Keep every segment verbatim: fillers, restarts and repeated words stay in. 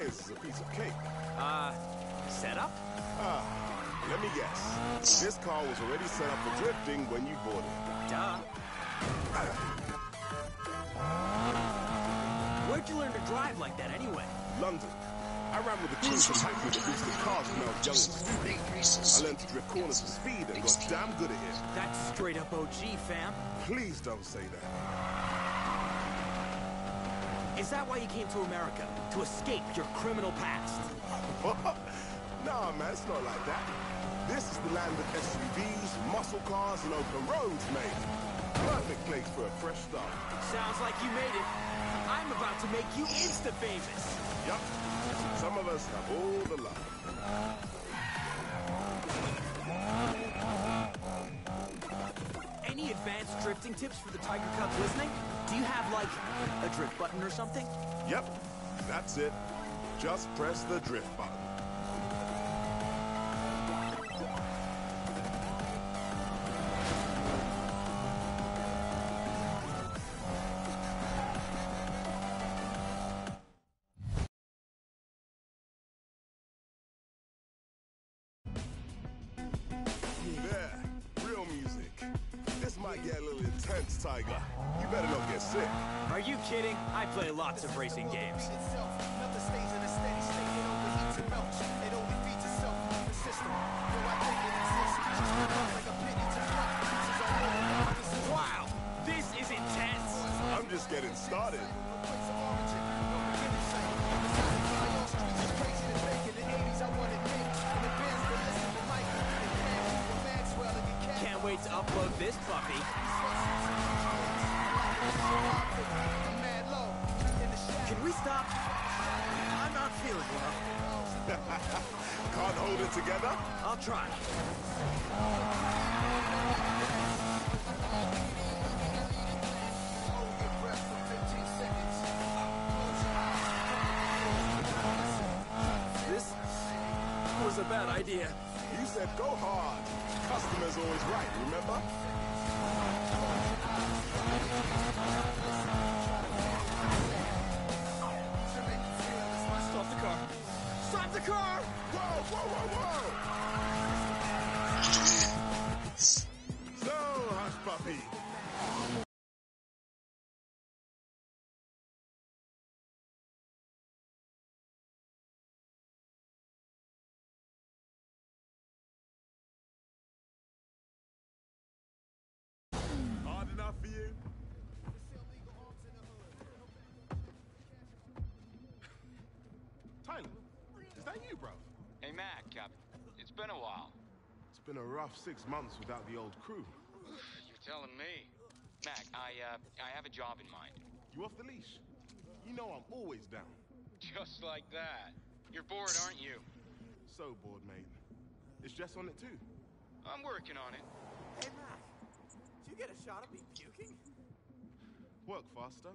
is is a piece of cake. Uh, setup? Ah, let me guess. This car was already set up for drifting when you bought it. Duh. Where'd you learn to drive like that anyway? London. I ran with the crew from Hackney that boosted cars when I was young and stupid. I learned to drift corners with speed and got damn good at it. That's straight up O G, fam. Please don't say that. Is that why you came to America? To escape your criminal past? Nah, man, it's not like that. This is the land of S U Vs, muscle cars, and open roads, mate. Perfect place for a fresh start. Sounds like you made it. I'm about to make you insta-famous. Yup. Some of us have all the luck. Any advanced drifting tips for the Tiger Cubs listening? Do you have, like, a drift button or something? Yep, that's it. Just press the drift button. There, real music. This might get a little intense, Tiger. You better not get sick. Are you kidding? I play lots of racing games. Wow, this is intense. I'm just getting started. Can't wait to upload this puppy. Can we stop? I'm not feeling well. Can't hold it together? I'll try. This was a bad idea. You said go hard. Customer's always right, remember? Stop the car. Stop the car! Whoa, whoa, whoa, whoa! So, hush puppy. Hard enough for you? Tyler, is that you, bro? Hey, Mac, uh, it's been a while. It's been a rough six months without the old crew. You're telling me. Mac, I, uh, I have a job in mind. You off the leash? You know I'm always down. Just like that. You're bored, aren't you? So bored, mate. Is Jess on it too? I'm working on it. Hey, Mac. Did you get a shot of me puking? Work faster.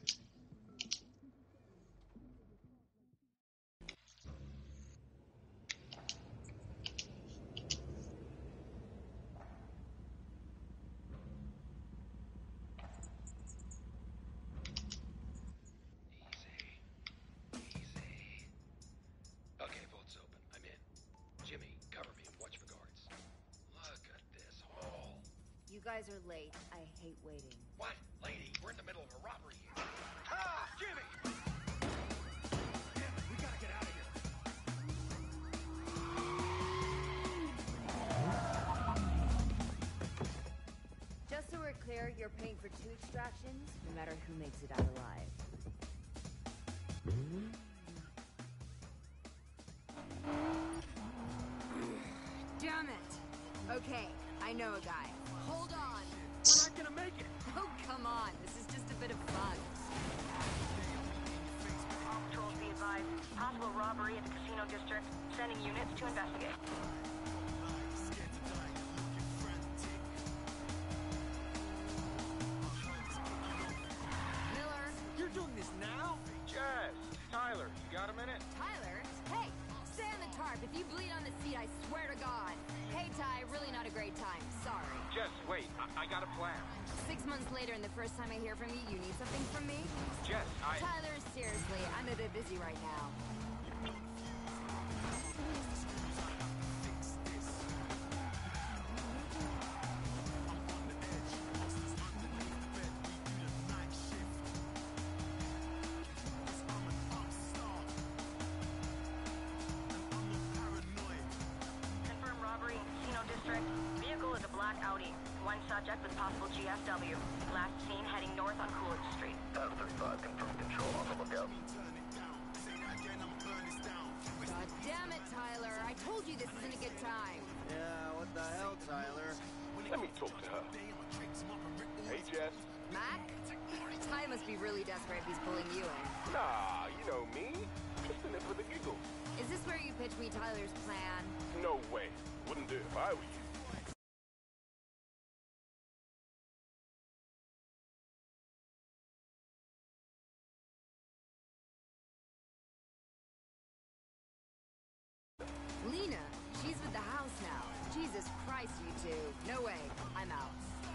Okay, vault's open. I'm in. Jimmy, cover me and watch for guards. Look at this hole. You guys are late. I hate waiting. What? Lady, we're in the middle of a robbery here. Ah! Jimmy! Damn it, we gotta get out of here. Just so we're clear, you're paying for two extractions, no matter who makes it out alive. Damn it! Okay, I know a guy. Hold on! We're not gonna make it. Oh, come on. This is just a bit of fun. All patrols be advised. Possible robbery at the casino district. Sending units to investigate. Miller? You're doing this now? Jess, Tyler, you got a minute? Tyler? Hey, stay on the tarp. If you bleed on the seat, I swear to God. Hey, Ty, really not a great time. Sorry. Jess, wait, I, I got a plan. Six months later, and the first time I hear from you, you need something from me? Jess, I... Tyler, seriously, I'm a bit busy right now. black Audi. One subject with possible G S W. Last seen heading north on Coolidge Street. Adam thirty-five, confirm control on the lookout. God damn it, Tyler. I told you this isn't a good time. Yeah, what the hell, Tyler? Let me talk to her. Hey, Jess. Mac? Ty must be really desperate if he's pulling you in. Nah, you know me. Just in it for the giggles. Is this where you pitch me Tyler's plan? No way. Wouldn't do it if I were you. Lena, she's with the house now. Jesus Christ, you two. No way. I'm out.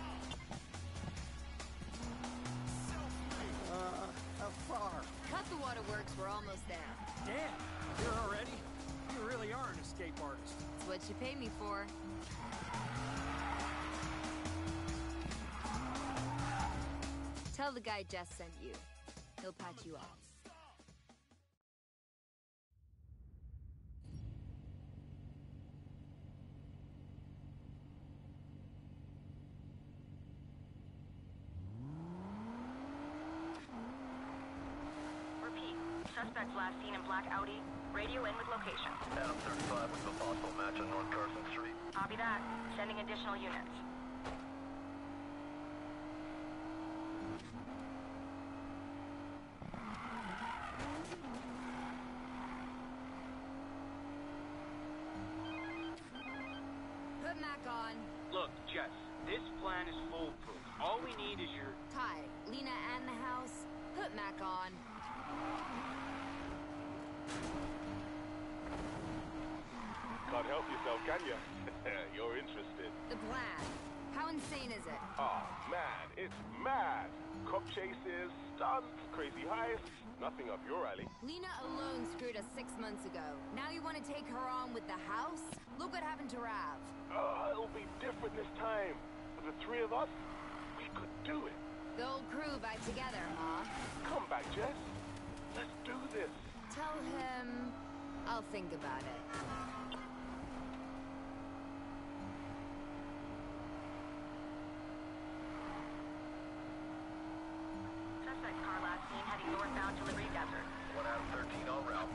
Uh, how far? Cut the waterworks. We're almost there. Damn, you're already? You really are an escape artist. It's what you pay me for. Tell the guy Jess sent you. He'll patch you up. Repeat. Suspect last seen in black Audi. Radio in with location. Adam thirty-five with a possible match on North Carson Street. Copy that. Sending additional units. Put Mac on. Look, Jess, this plan is foolproof. All we need is your... Ty, Lena and the house. Put Mac on. Can't help yourself, can you? You're interested. The plan. How insane is it? Oh, man, it's mad. Cop chases, stunts, crazy heists. Nothing up your alley. Lena alone screwed us six months ago. Now you want to take her on with the house? Look what happened to Rav. Oh, it'll be different this time. With the three of us, we could do it. The old crew back together, huh? Come back, Jess. Let's do this. Tell him I'll think about it. Suspect car last seen heading northbound to Liberty Desert. One Adam thirteen en route.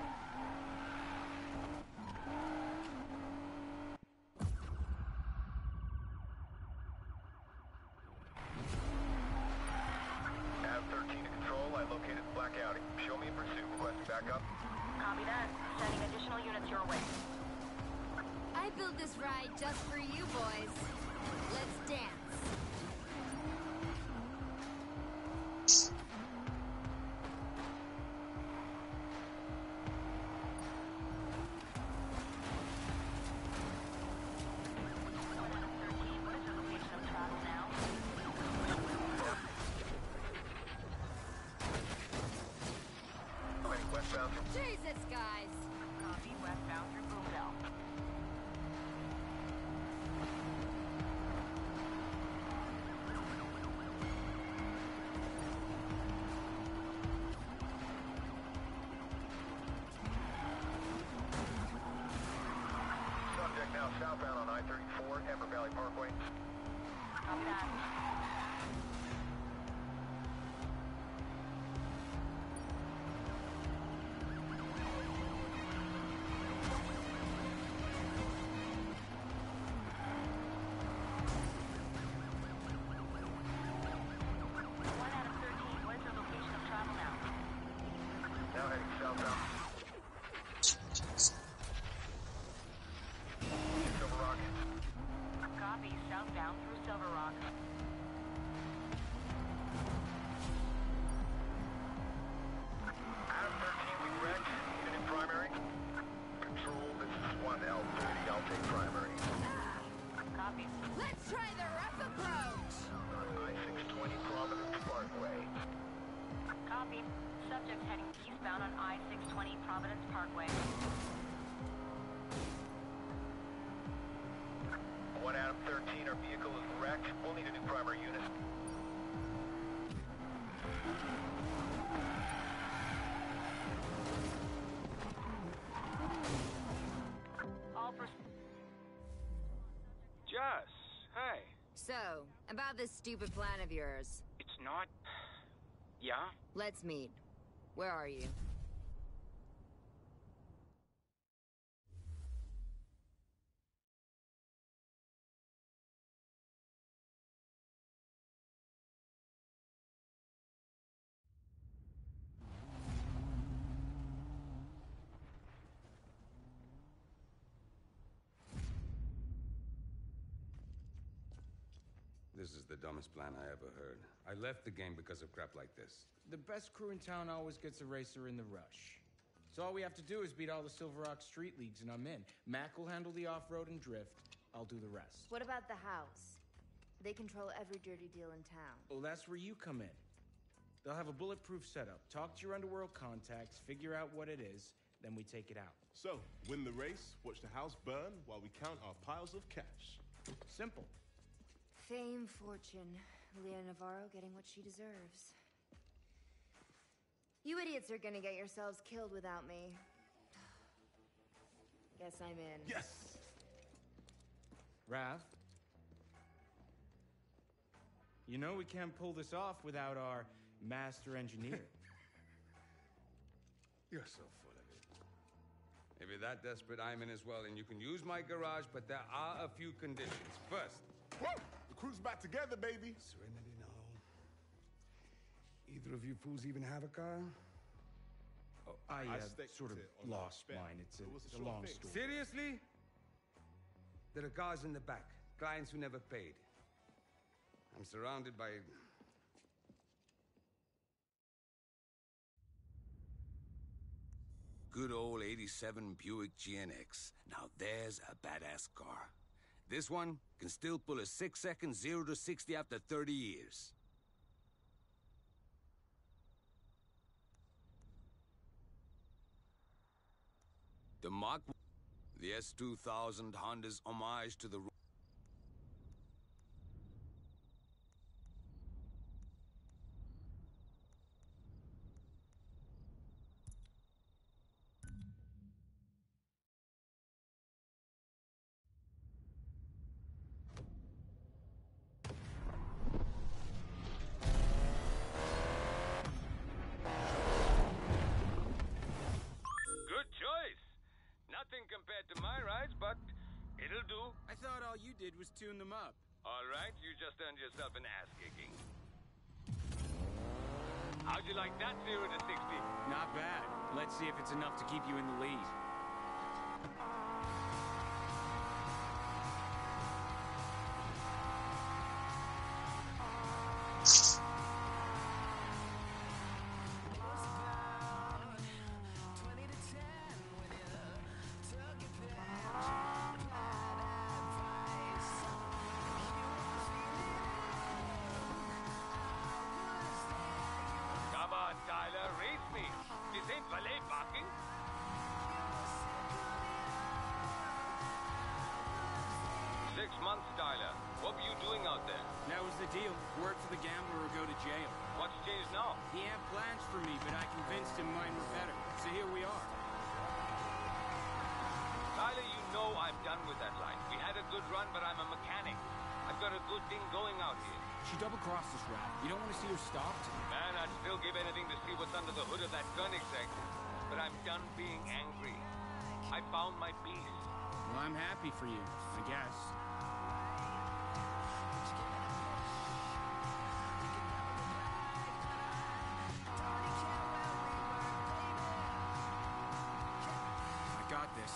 Adam thirteen to control. I located black Audi. Show me in pursuit. Requesting backup. Copy that. Sending additional units your way. I built this ride just for you boys. Let's dance. thirteen, what is the location of travel now? Wait, westbound. Jesus, guys. Copy westbound through Boomville. Subject now southbound on I thirty-four, Amber Valley Parkway. Copy that. One out of thirteen, what is the location of travel now? Now heading southbound. Silver Rock. Copy, southbound through Silver Rock. Adam thirteen, we wrecked. Unit in primary. Control, this is one L thirty. I'll take primary. Copy. Let's try the rough approach. I six twenty Providence Parkway. Copy. Subject heading eastbound on I six twenty Providence Parkway. One Adam thirteen, our vehicle is wrecked. We'll need a new primary unit. All for... Jess, So, about this stupid plan of yours. It's not... Yeah? Let's meet. Where are you? This is the dumbest plan I ever heard. I left the game because of crap like this. The best crew in town always gets a racer in the rush. So all we have to do is beat all the Silver Rock street leagues and I'm in. Mac will handle the off-road and drift. I'll do the rest. What about the house? They control every dirty deal in town. Oh, that's where you come in. They'll have a bulletproof setup. Talk to your underworld contacts, figure out what it is, then we take it out. So, win the race, watch the house burn while we count our piles of cash. Simple. Fame, fortune. Leah Navarro getting what she deserves. You idiots are gonna get yourselves killed without me. Guess I'm in. Yes! Rav? You know we can't pull this off without our master engineer. You're so full of it. If you're that desperate, I'm in as well, and you can use my garage, but there are a few conditions. First... Woo! The crew's back together, baby! Serenity, no. Either of you fools even have a car? Oh, I, I uh, staked sort of it on lost that bet. mine. It's a, It was a it's a sure long thing. story. Seriously? There are cars in the back. Clients who never paid. I'm surrounded by... Good old eighty-seven Buick G N X. Now there's a badass car. This one can still pull a six-second zero to sixty after thirty years. The Mach... The S two thousand Honda's homage to the... Good choice. Nothing compared to my rides, but it'll do. I thought all you did was tune them up. All right, you just earned yourself an ass-kicking. How'd you like that zero to sixty? Not bad. Let's see if it's enough to keep you in the lead. Come on, Tyler, race me. This ain't valet parking. Six months, Tyler. What were you doing out there? That was the deal. Work for the gambler or go to jail. What's changed now? He had plans for me, but I convinced him mine were better. So here we are. Tyler, you know I'm done with that life. We had a good run, but I'm a mechanic. I've got a good thing going out here. She double-crossed us, Raph. You don't want to see her stopped? Man, I'd still give anything to see what's under the hood of that Koenigsegg. But I'm done being angry. I found my peace. Well, I'm happy for you, I guess. I got this.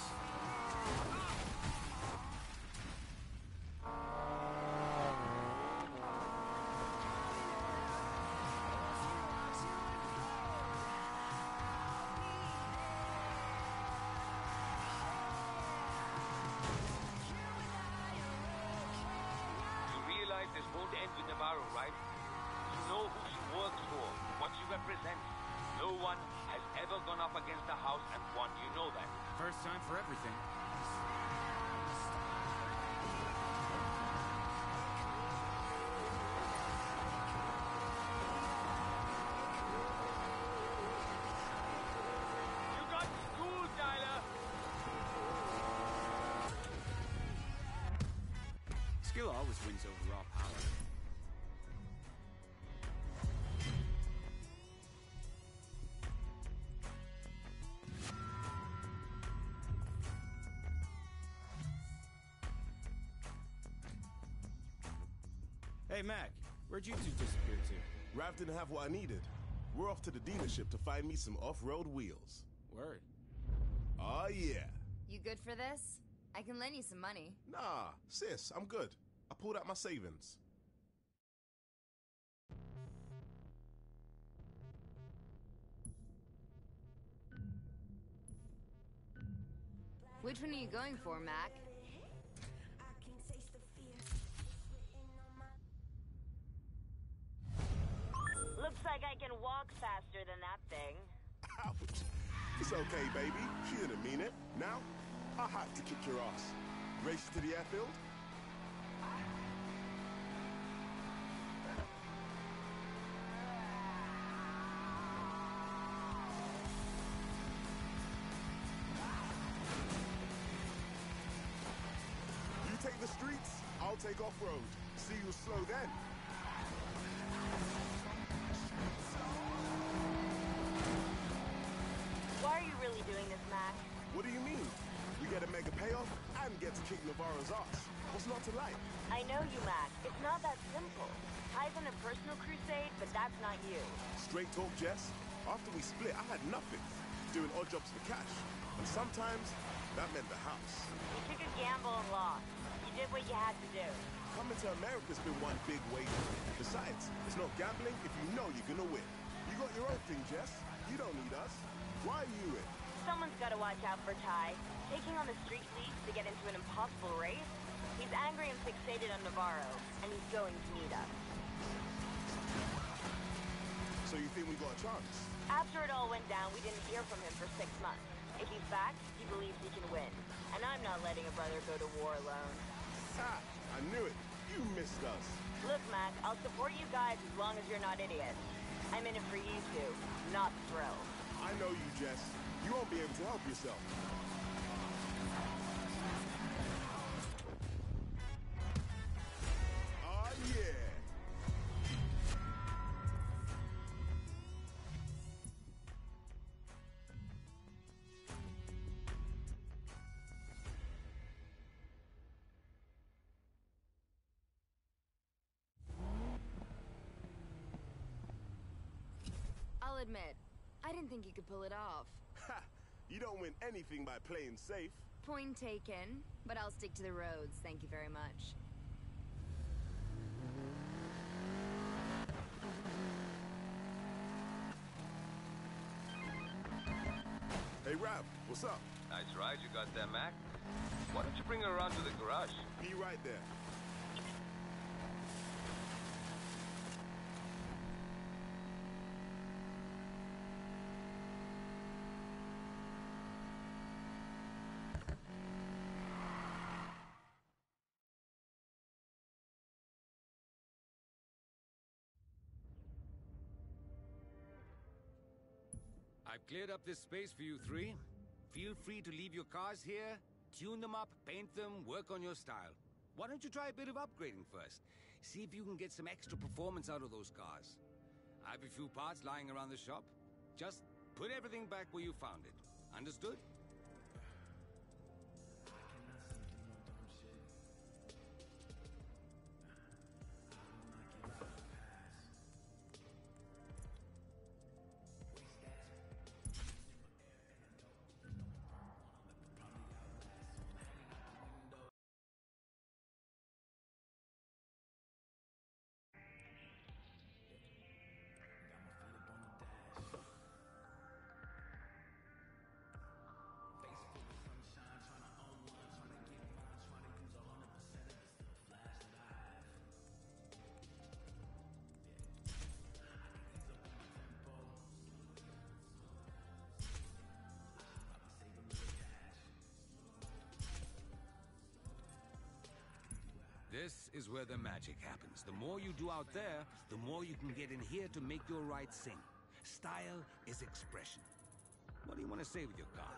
You realize this won't end with Navarro, right? You know who she works for, what she represents. No one has ever gone up against the house and won. You know that. First time for everything. You got schooled, Tyler! Skill always wins over raw power. Hey, Mac, where'd you two disappear to? Rav didn't have what I needed. We're off to the dealership to find me some off-road wheels. Word. Oh, yeah. You good for this? I can lend you some money. Nah, sis, I'm good. I pulled out my savings. Which one are you going for, Mac? Looks like I can walk faster than that thing. Ouch. It's okay, baby. She didn't mean it. Now, I have to kick your ass. Race to the airfield? You take the streets, I'll take off-road. See you slow then. Why are you really doing this, Mac? What do you mean? We get a mega payoff and get to kick Navarro's ass. What's not to like? I know you, Mac. It's not that simple. Ty's on a personal crusade, but that's not you. Straight talk, Jess. After we split, I had nothing. Doing odd jobs for cash. And sometimes, that meant the house. You took a gamble and lost. You did what you had to do. Coming to America's been one big wager. Besides, it's not gambling if you know you're gonna win. You got your own thing, Jess. You don't need us. Why are you in? Someone's got to watch out for Ty. Taking on the street leagues to get into an impossible race? He's angry and fixated on Navarro, and he's going to need us. So you think we got a chance? After it all went down, we didn't hear from him for six months. If he's back, he believes he can win. And I'm not letting a brother go to war alone. Ha! I knew it. You missed us. Look, Mac, I'll support you guys as long as you're not idiots. I'm in it for you two, not the thrill. I know you, Jess. You won't be able to help yourself. Oh, yeah. I'll admit, I didn't think you could pull it off. Ha! You don't win anything by playing safe. Point taken, but I'll stick to the roads, thank you very much. Hey, Rav, what's up? Nice ride you got there, Mac. Why don't you bring her around to the garage? Be right there. I've cleared up this space for you three. Feel free to leave your cars here, tune them up, paint them, work on your style. Why don't you try a bit of upgrading first? See if you can get some extra performance out of those cars. I have a few parts lying around the shop. Just put everything back where you found it. Understood? This is where the magic happens. The more you do out there, the more you can get in here to make your ride sing. Style is expression. What do you want to say with your car?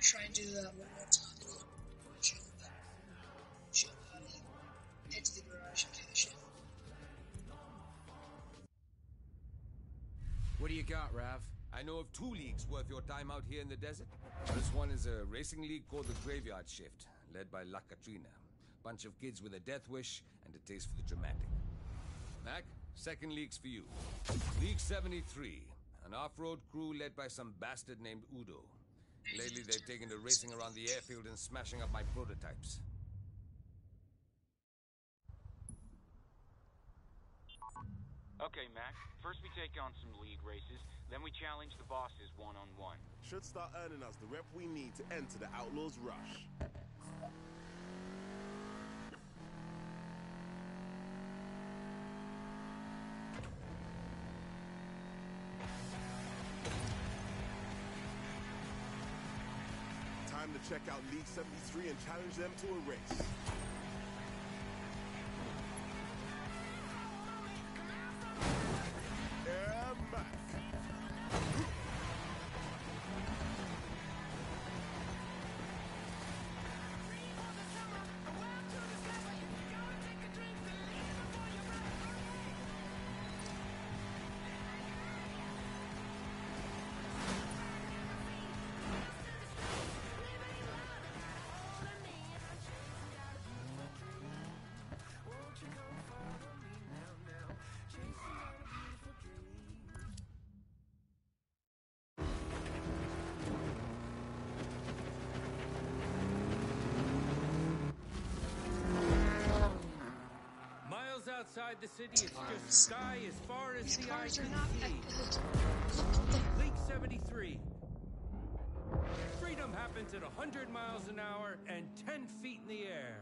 try and do that one more time. Show up. Show up. Head to the garage and cash in. What do you got, Rav? I know of two leagues worth your time out here in the desert. This one is a racing league called the Graveyard Shift, led by La Katrina. Bunch of kids with a death wish and a taste for the dramatic. Mac, second league's for you. League seventy-three, an off-road crew led by some bastard named Udo. Lately they've taken to racing around the airfield and smashing up my prototypes. Okay, Mac. First we take on some league races, then we challenge the bosses one-on-one. Should start earning us the rep we need to enter the Outlaws Rush. Time to check out League seventy-three and challenge them to a race. Outside the city, it's just sky as far as These the eye cars are can not that see. good. League seventy-three. Freedom happens at one hundred miles an hour and ten feet in the air.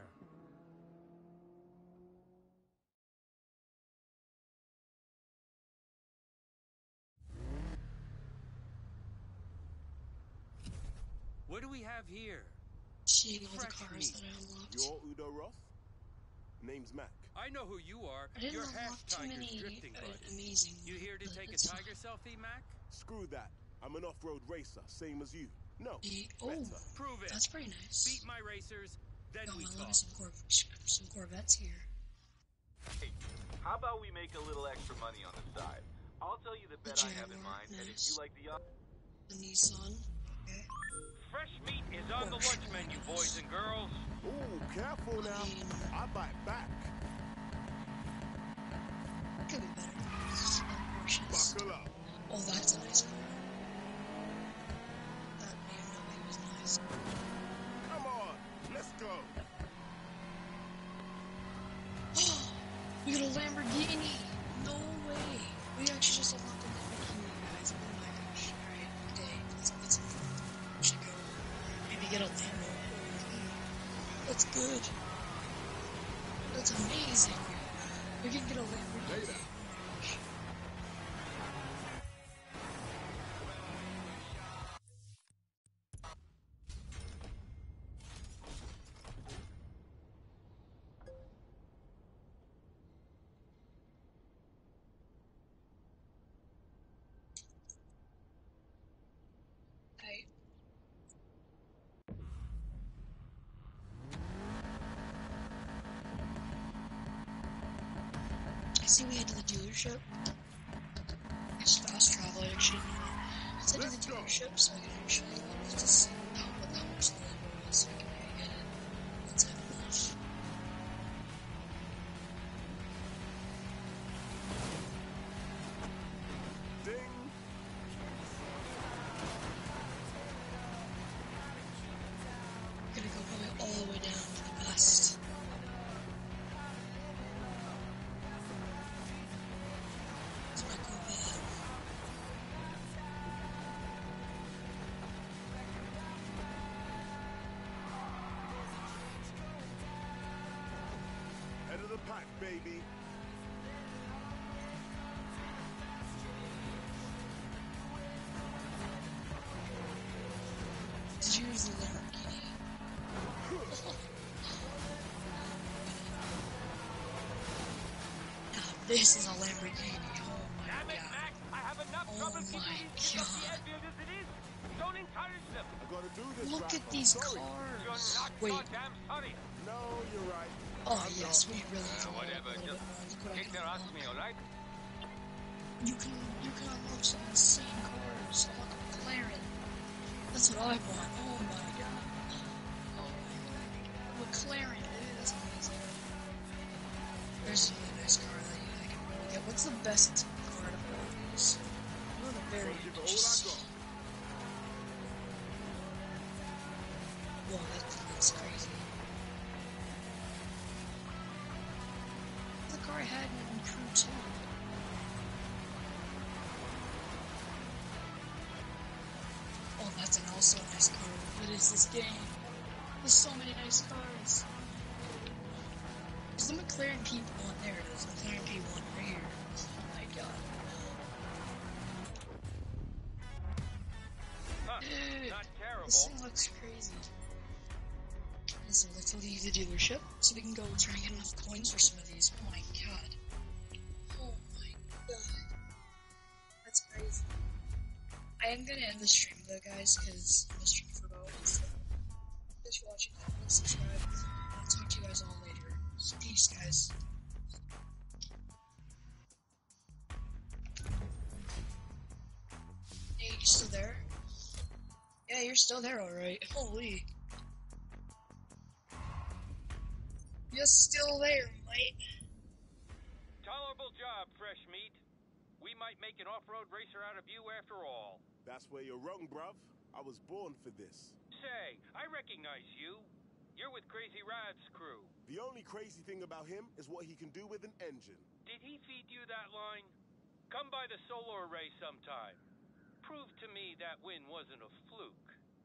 What do we have here? Seeing all the Fresh cars meat. that I unlocked. You're Udo Roth? Name's Mac. I know who you are. I didn't You're unlock Hash too Tiger's many drifting uh, buddy. amazing. You here to but take a it's tiger selfie, Mac? Screw that. I'm an off-road racer, same as you. No, The, oh, better. Prove it. that's pretty nice. Beat my racers, then Oh, we well, look talk. at some, Cor some Corvettes here. Hey, how about we make a little extra money on the side? I'll tell you the bet I have in Jaguar, mind, and if nice. you like the... The Nissan. Okay. Fresh meat is on the lunch menu, boys and girls. Ooh, careful now. I bite back. Could be better. This is Porsches. Buckle up. Oh, that's a nice car. That B M W was nice. Come on, let's go. We got a Lamborghini! No way! We actually just unlocked a Lamborghini, guys. Oh my gosh. Alright, okay, let's get some fun. We should go. Maybe get a Lambo. That's good. That's amazing. We can get a Lamborghini. Later. Hey. I see we head to the dealership. It's fast travel, actually. Let's head to the dealership so I can actually just see how, how much the Lambo is so I can maybe get it once I have enough. Ding. We're gonna go probably all the way down to the west. It's my Corvette. Head of the pack, baby. Did you use the Lamborghini? Now this is a Lamborghini. Oh my Damn it, god. Mac! I have enough Oh trouble my keeping these kids off the God. airfield as it is. Don't encourage them. I gotta do this. Look Raph. at these Sorry. You're cars. not Wait. goddamn sorry. No, you're right. Oh I'm yes, not. we really Uh, do. whatever, A little just bit more. Look what I kick can their ass unlock. me, alright? You can you can unlock some insane cars. Unlock a McLaren. That's what I want. Oh my god. Oh my god. A McLaren, dude, that's amazing. There's a really nice car that you I can really get. What's the best car to buy these? One of the very Give it all I got. Whoa, that, that's crazy. The car I had in Crew two. Oh, that's an also nice car. What is this game? There's so many nice cars. Is the McLaren P one? There it is. McLaren P one right here. Oh my god. Huh, Dude, not terrible. this thing looks crazy. So let's leave the dealership so we can go try and get enough coins for some of these. Oh my god. Oh my god. That's crazy. I am gonna end the stream though, guys, because I'm streaming for about so thanks for watching. Please subscribe. I'll talk to you guys all later. So peace, guys. Hey, you still there? Yeah, you're still there, alright. Holy. You're still there, mate. Tolerable job, fresh meat. We might make an off-road racer out of you after all. That's where you're wrong, bruv. I was born for this. Say, I recognize you. You're with Crazy Rad's crew. The only crazy thing about him is what he can do with an engine. Did he feed you that line? Come by the solar array sometime. Prove to me that win wasn't a fluke.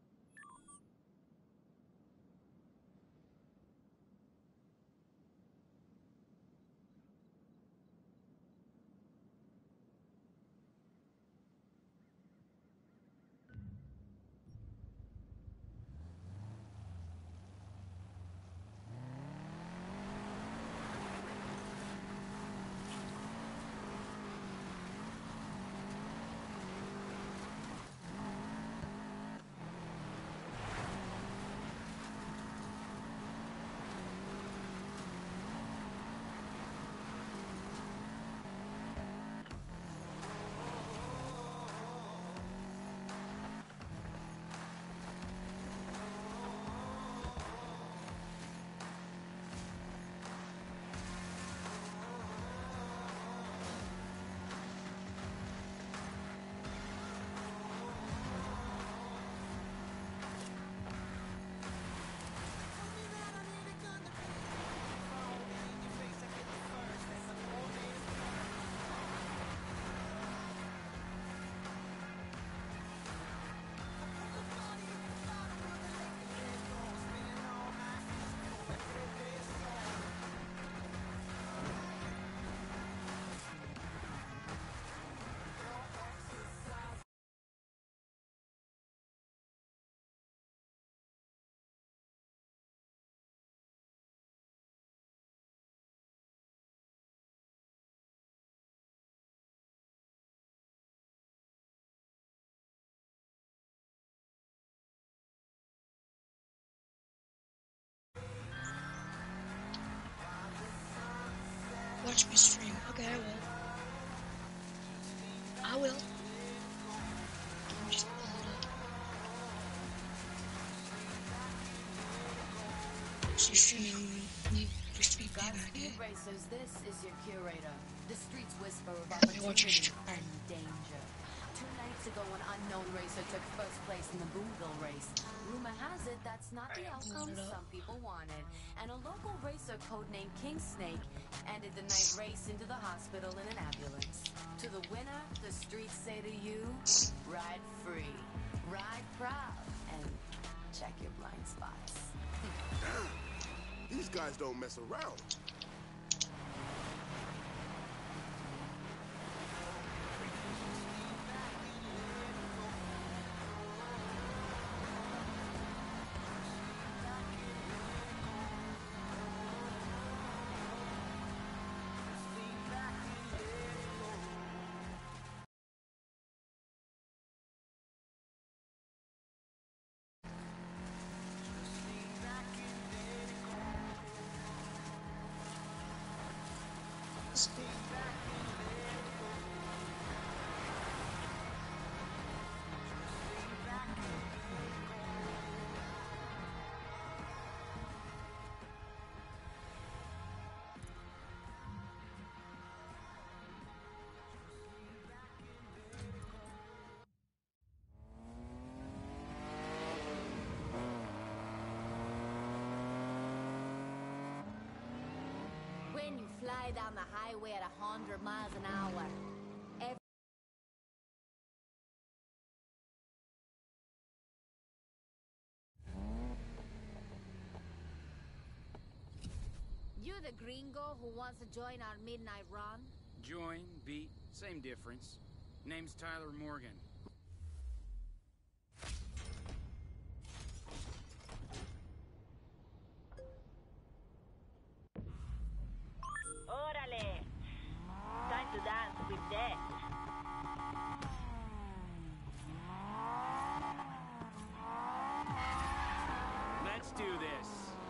Watch me stream. Okay, I will. I will. Just pull it up. So you're streaming Need for Speed Payback, eh? Racers, this is your curator. The streets whisper of Let me watch your opportunity stream. and danger. Two nights ago, an unknown racer took first place in the Boonville race. Rumor has it that's not the outcome some people wanted. And a local racer codenamed King Snake ended the night race into the hospital in an ambulance. To the winner, the streets say to you, ride free, ride proud, and check your blind spots. These guys don't mess around. Let's go. When you fly down the highway at a hundred miles an hour, every you the gringo who wants to join our midnight run? Join, beat, same difference. Name's Tyler Morgan. Órale! Time to dance with death. Let's do this.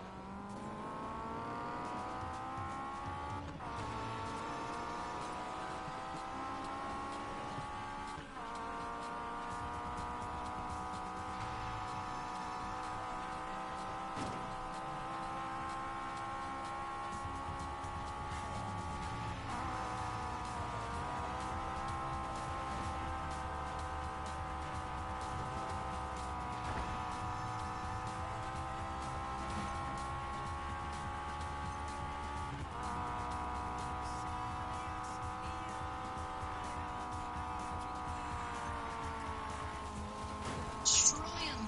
Destroy him.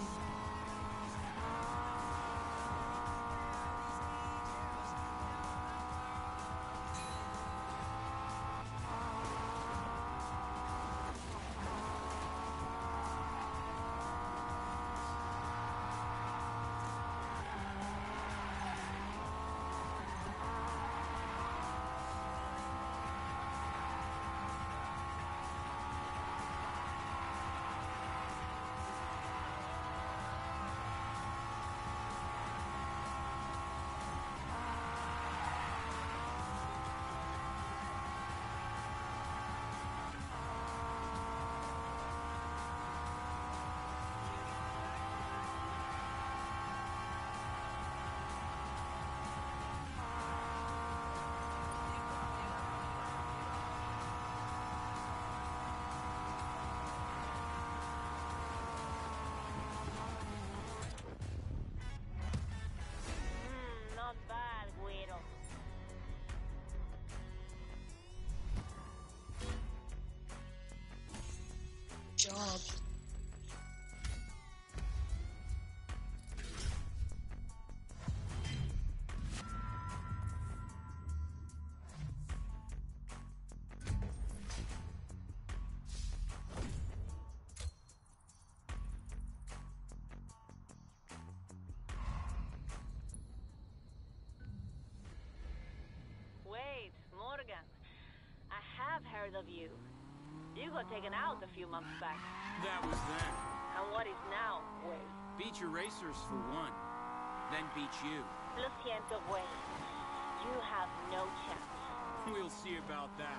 Mm, not bad, Guido. Job. Wait, Morgan. I have heard of you. You got taken out a few months back. That was then. And what is now, Wade? Beat your racers for one. Then beat you. Lo siento, Wade. You have no chance. We'll see about that.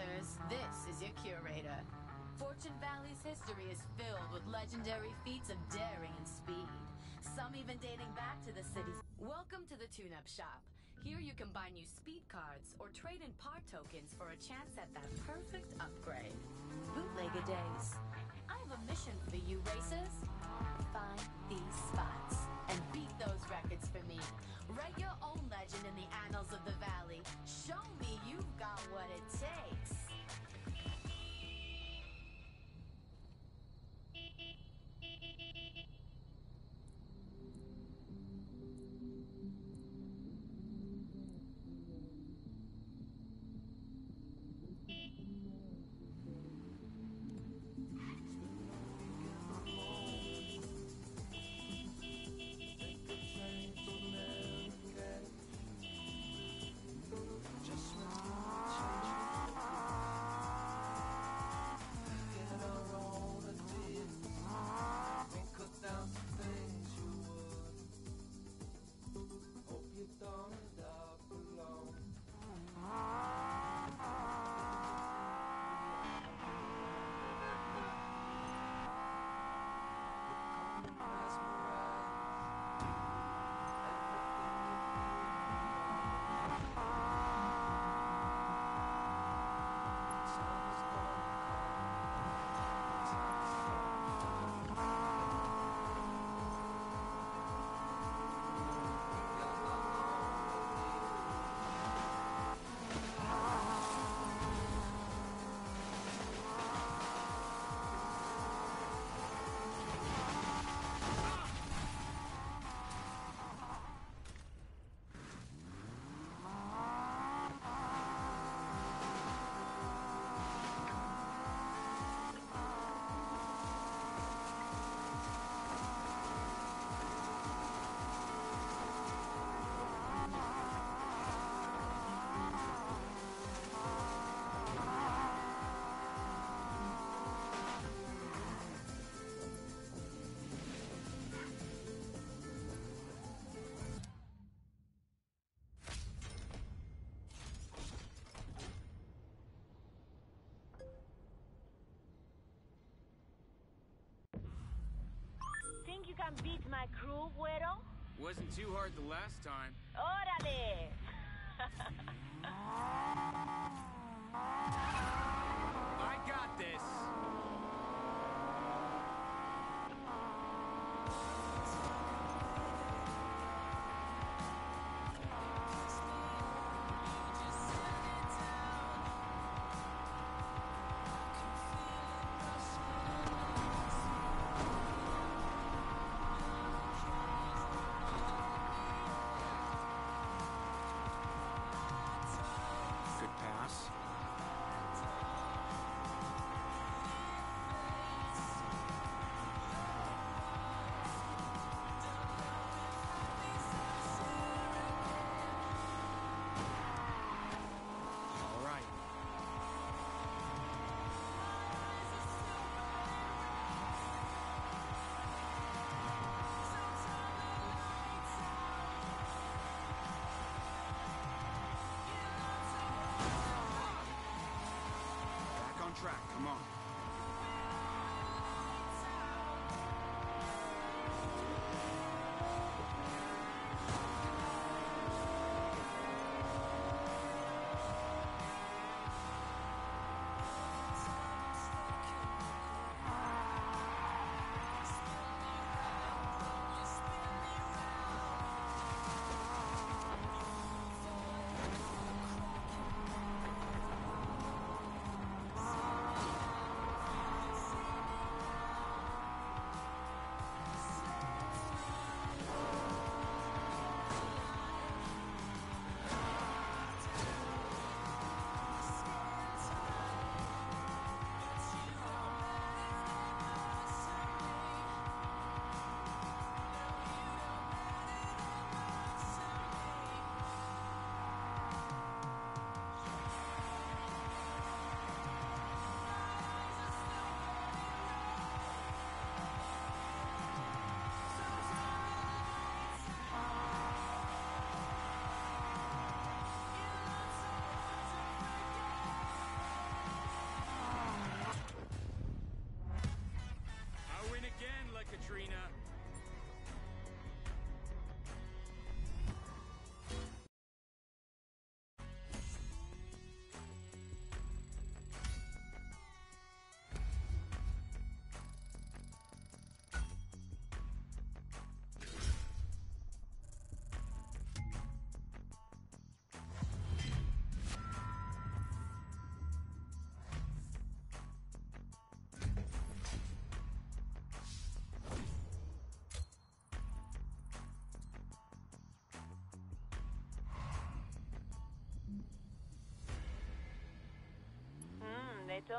racers. This is your curator. Fortune Valley's history is filled with legendary feats of daring and speed. Some even dating back to the city's... Welcome to the tune-up shop. Here you can buy new speed cards or trade in part tokens for a chance at that perfect upgrade. Bootlegger days. I have a mission for you, racers. Find these spots and beat those records for me. Write your own legend in the annals of the valley. Show me you've got what it takes. Think you can beat my crew, Güero? Wasn't too hard the last time. Órale! I got this! Track, come on.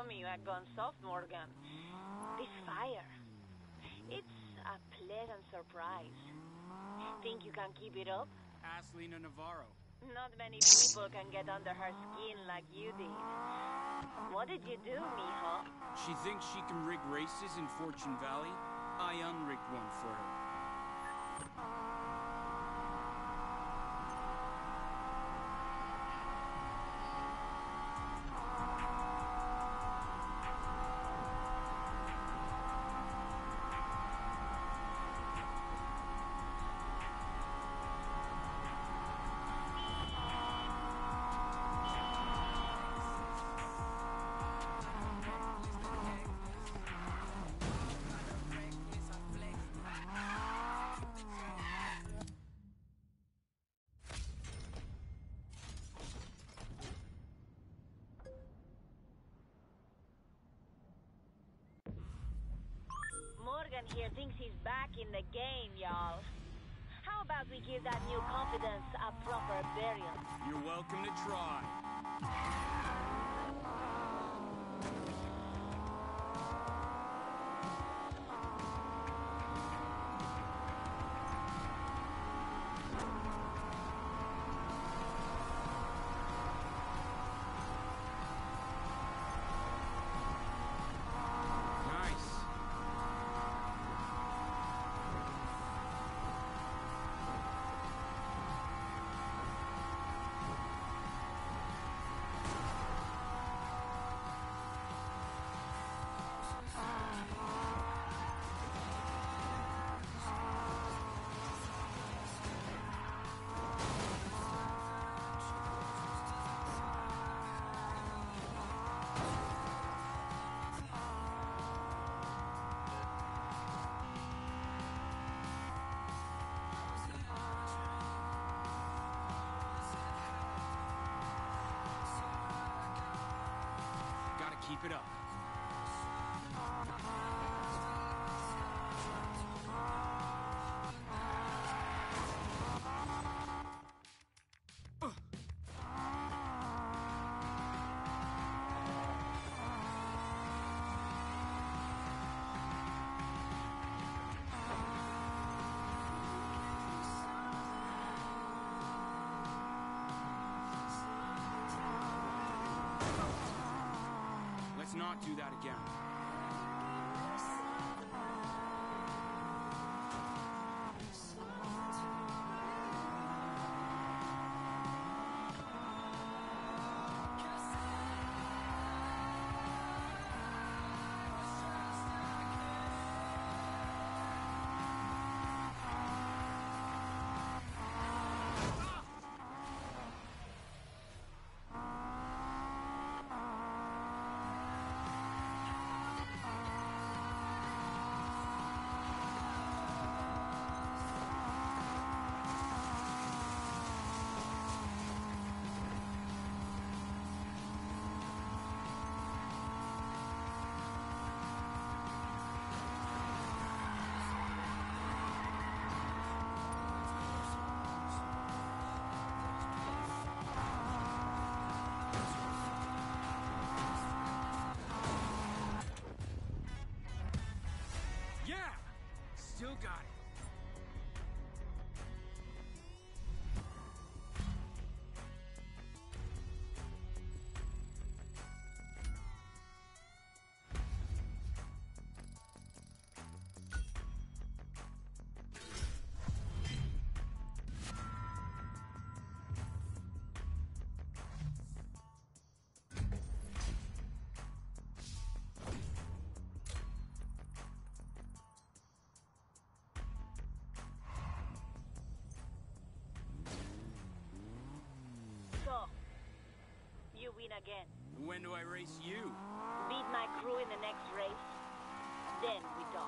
show me you had gone soft, Morgan. This fire. It's a pleasant surprise. Think you can keep it up? Ask Lena Navarro. Not many people can get under her skin like you did. What did you do, mijo? She thinks she can rig races in Fortune Valley. I unrigged one for her. Morgan here thinks he's back in the game, y'all. How about we give that new confidence a proper burial? You're welcome to try. Keep it up. Not do that again. Still got it. You win again. When do I race you? Beat my crew in the next race. Then we talk.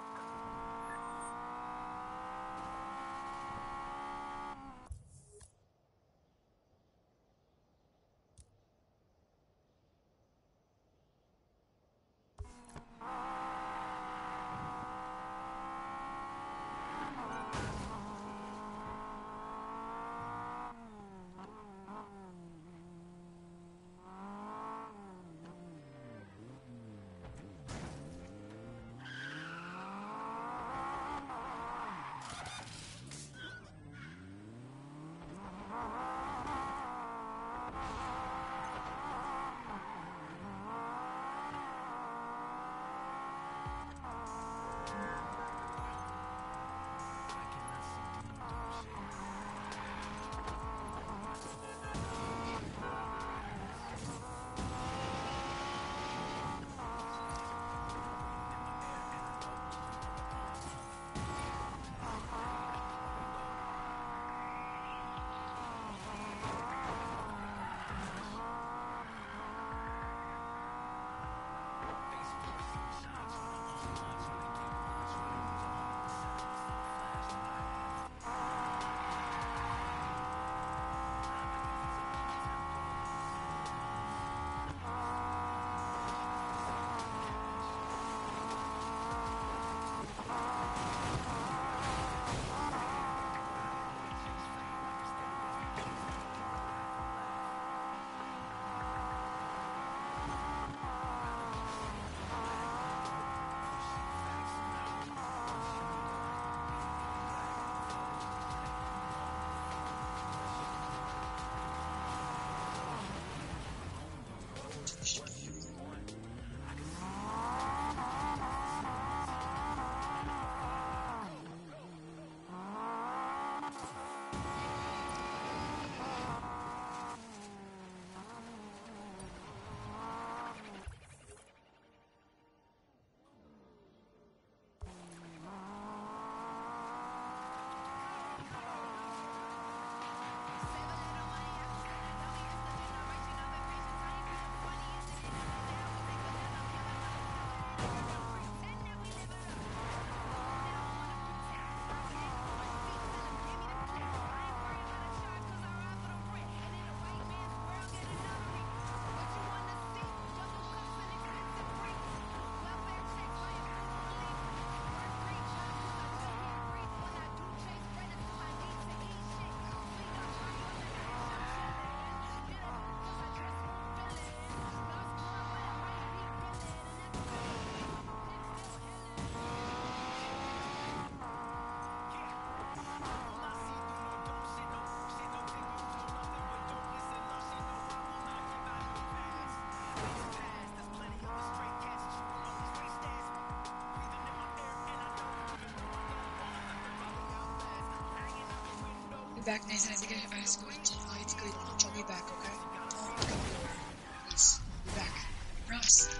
back, Nathan. I think I, I have to go into I have to go to lunch. I'll be back, okay? Don't go anywhere. Please. I'll be back. Promise.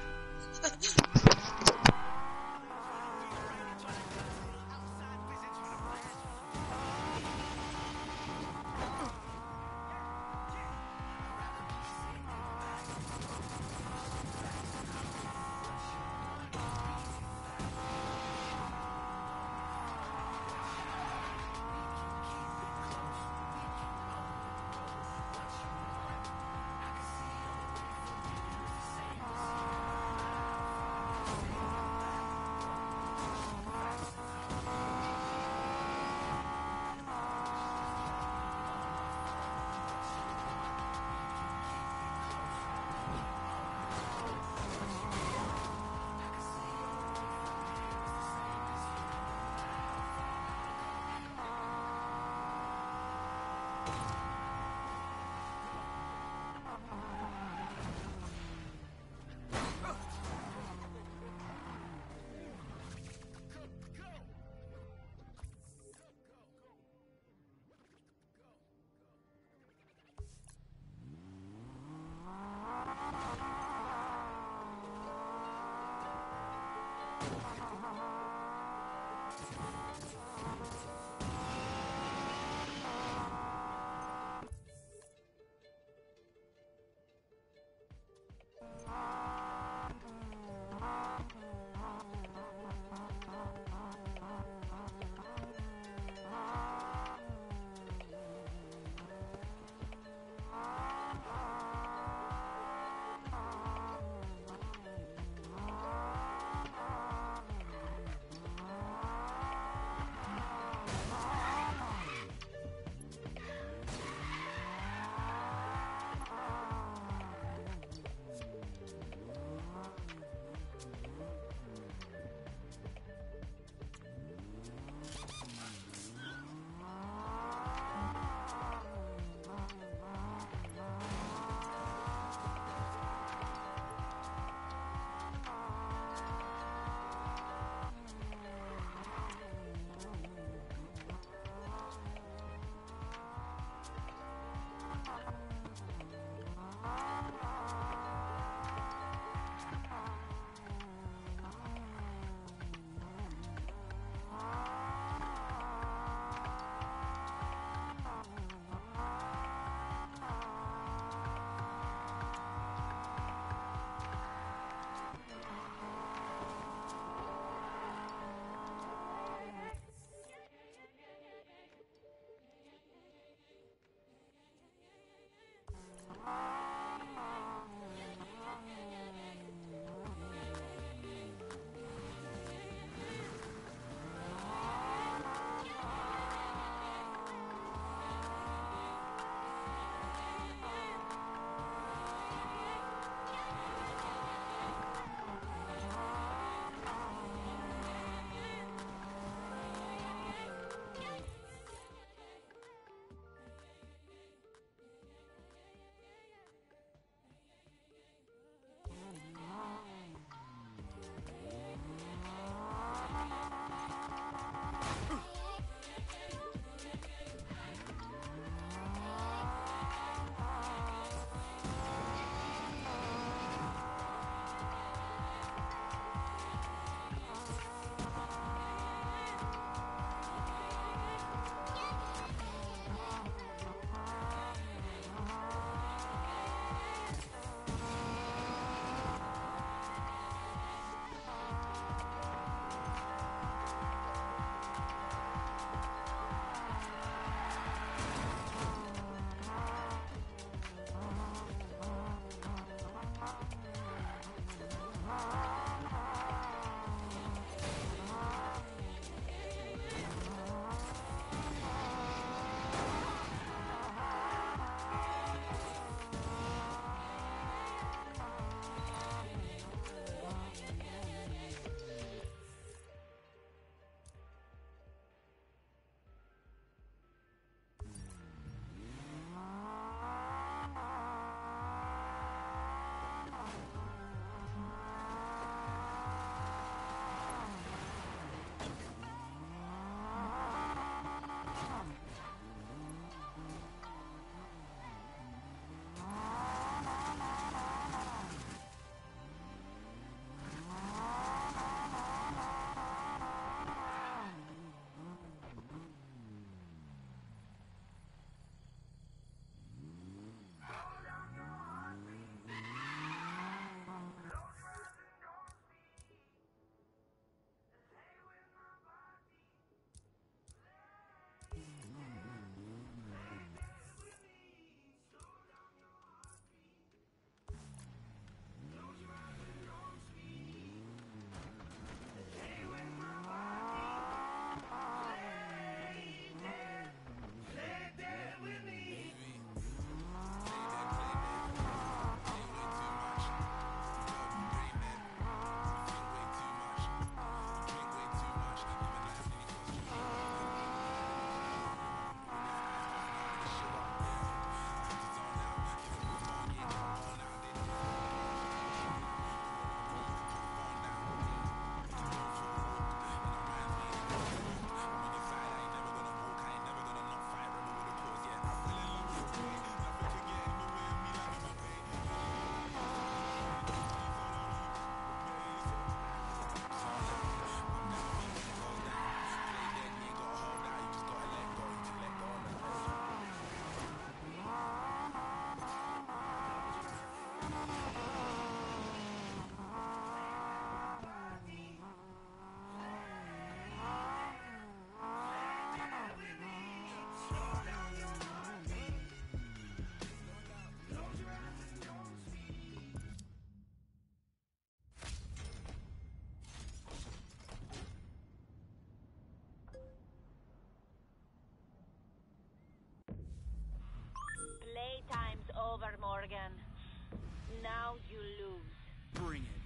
now you lose. Bring it.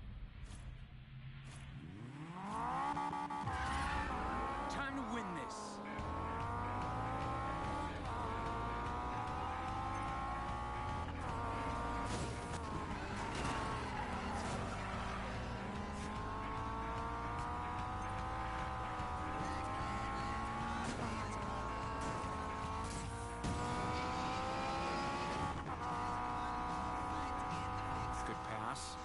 Time to win this. Good pass.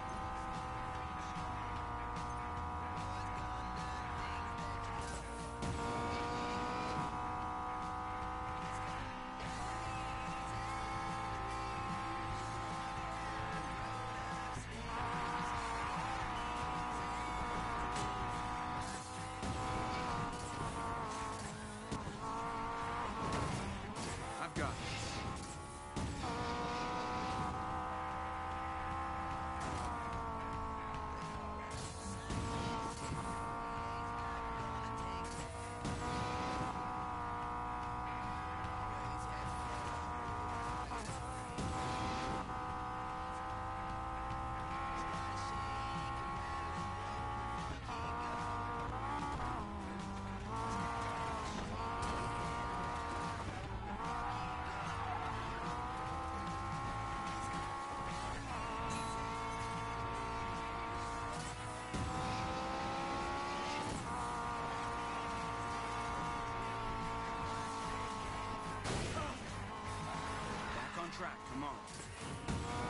I've got this. Back on track, come on.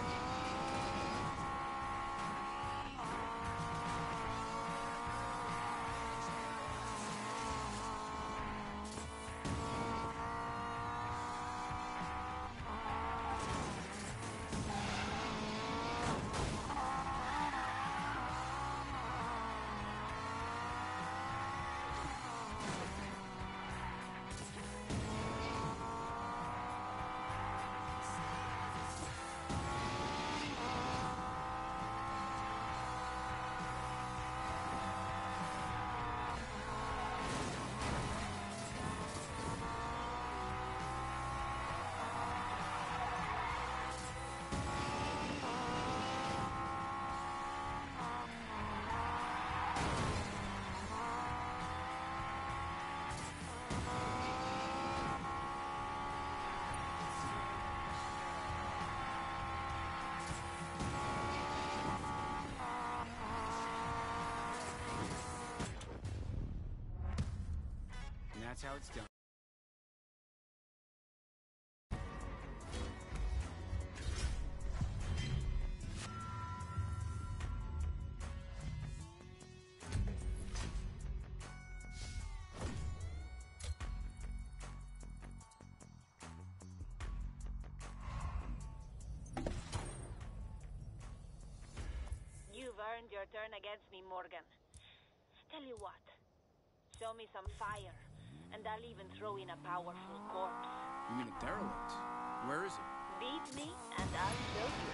And that's how it's done. You've earned your turn against me, Morgan. Tell you what. Show me some fire, and I'll even throw in a powerful corpse. You mean a derelict? Where is it? Beat me, and I'll show you.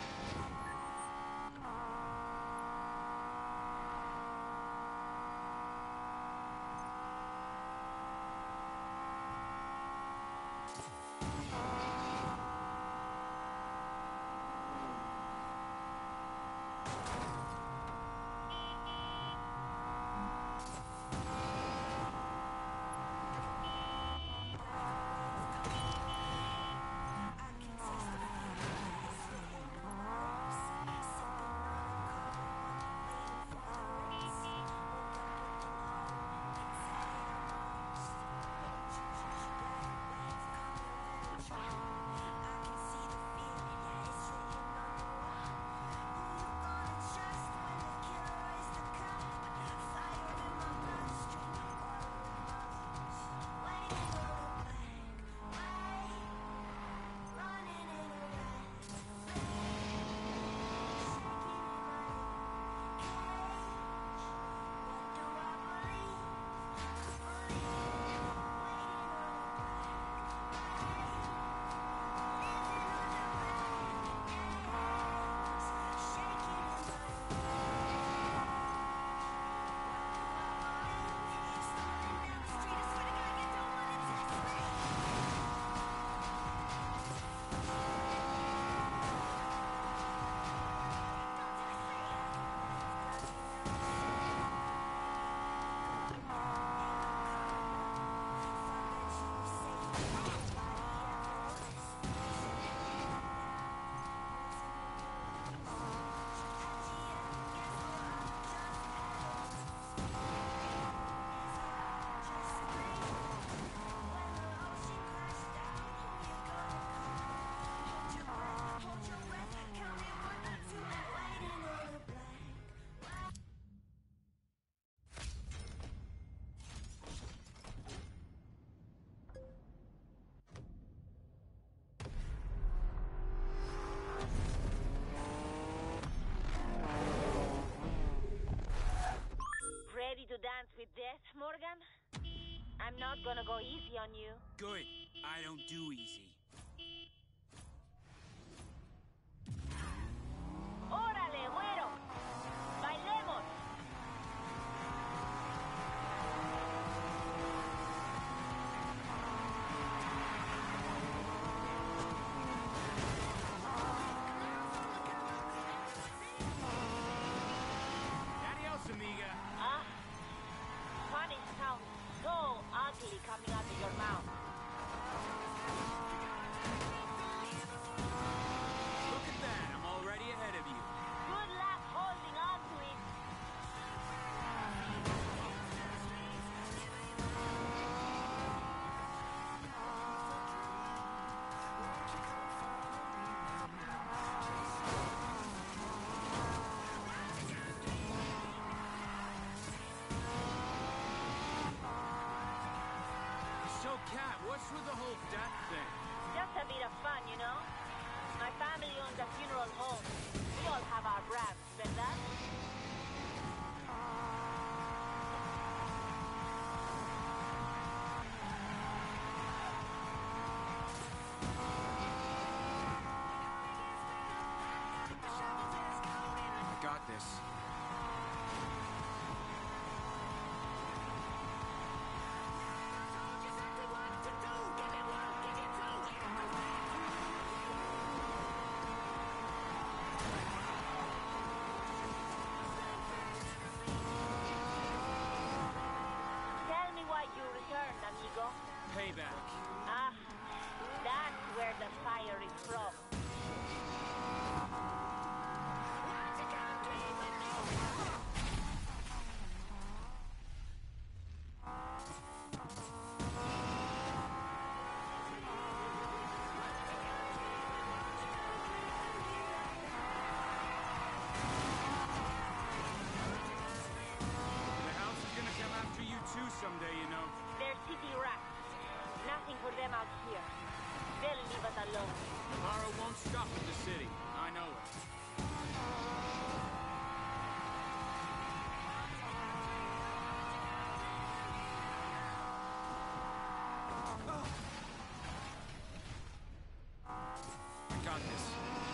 with death, Morgan? I'm not gonna go easy on you. Good. I don't do easy. ¡Órale, güero! ¡Bailemos! Adios, amiga. Ah, funny sounds so ugly coming out of your mouth. Look at that. I'm already ahead of you. Good luck holding on to it. So, Kat, what's with the whole death thing? Just a bit of fun, you know? My family owns a funeral home. We all have our brands, ¿verdad? I got this. Tell me why you returned, amigo. Payback. Ah, that's where the fire is from. The house is gonna come after you too someday, you know. They're city rats. Nothing for them out here. They'll leave us alone. Tomorrow won't stop at the city. I know it. I got this.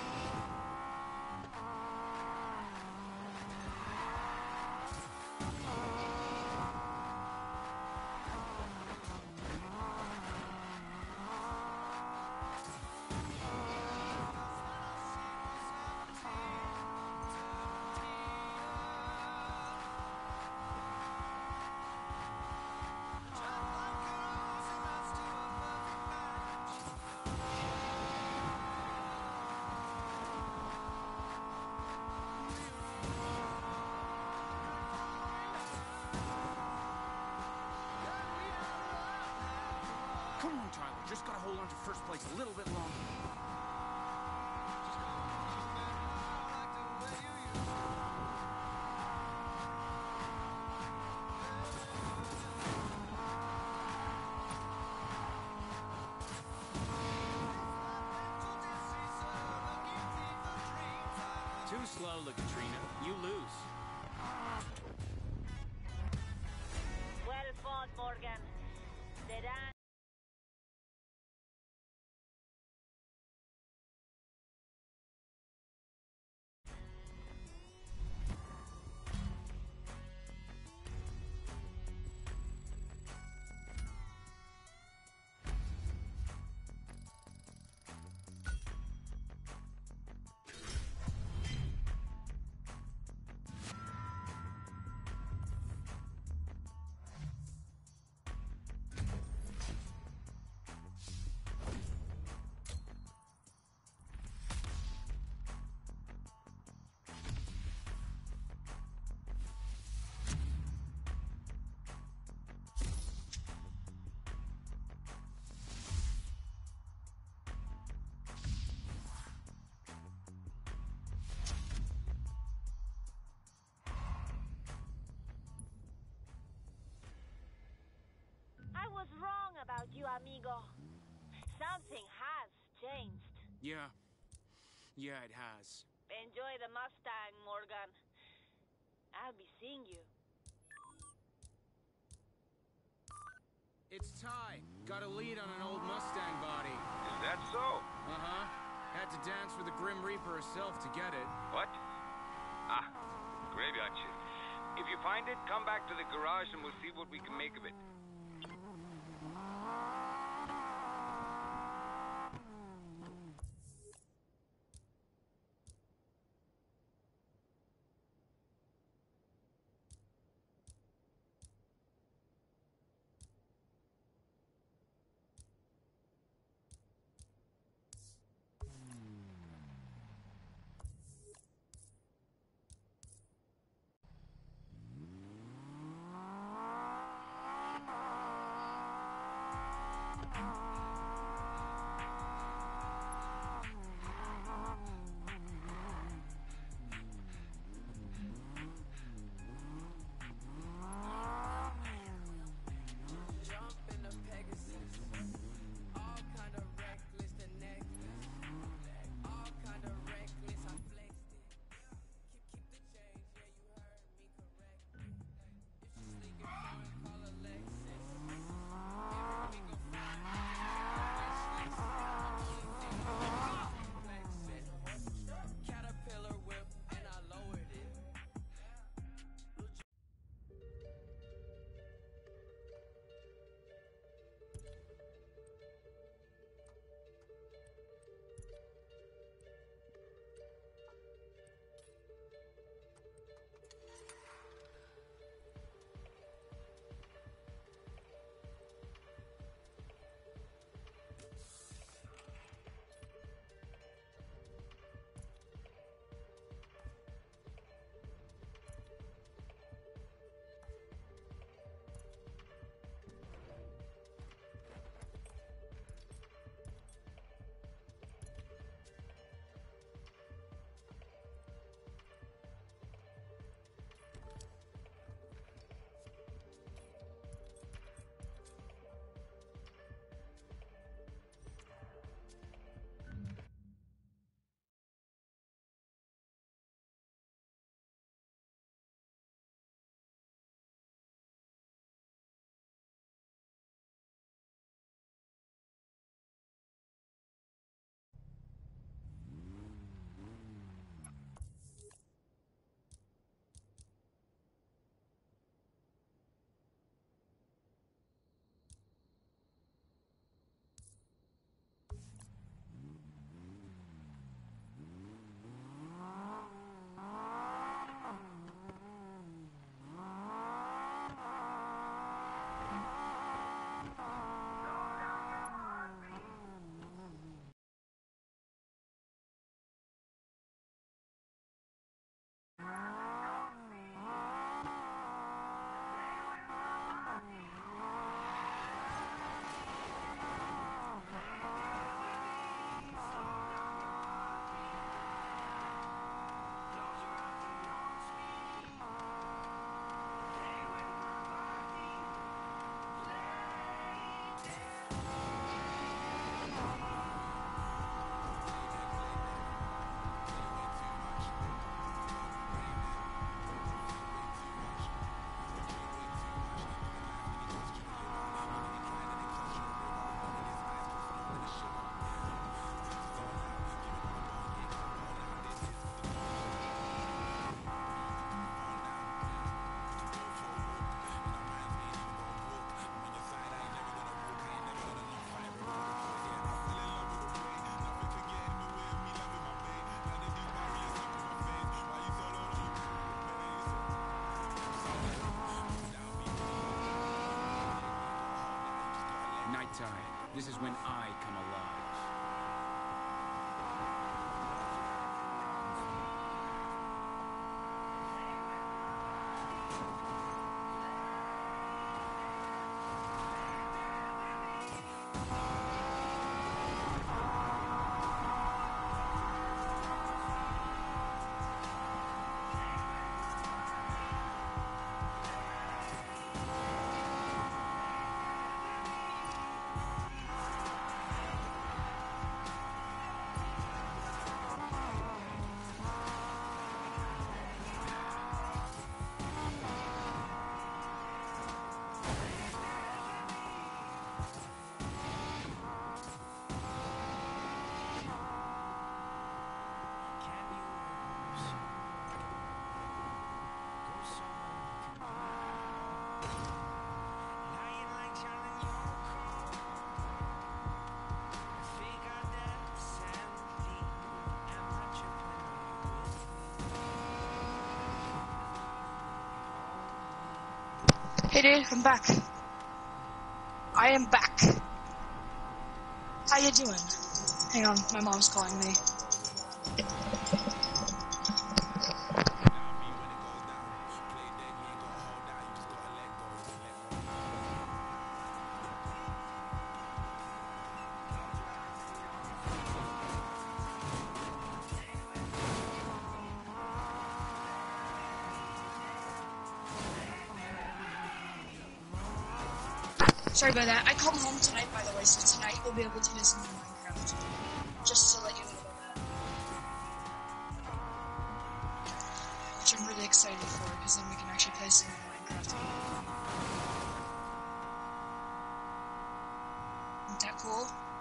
Come on, Tyler. Just gotta hold on to first place a little bit longer. Too slow, Katrina. You lose. Well fought, Morgan. Sedan. I was wrong about you, amigo. Something has changed. Yeah. Yeah, it has. Enjoy the Mustang, Morgan. I'll be seeing you. It's Ty. Got a lead on an old Mustang body. Is that so? Uh-huh. Had to dance with the Grim Reaper herself to get it. What? Ah, graveyard shit. If you find it, come back to the garage and we'll see what we can make of it. This is when I come alive. Hey dude, I'm back. I am back. How you doing? Hang on, my mom's calling me. Sorry about that. I come home tonight, by the way, so tonight we'll be able to play some more Minecraft. Just to let you know about that. Which I'm really excited for, because then we can actually play some more Minecraft. Isn't that cool?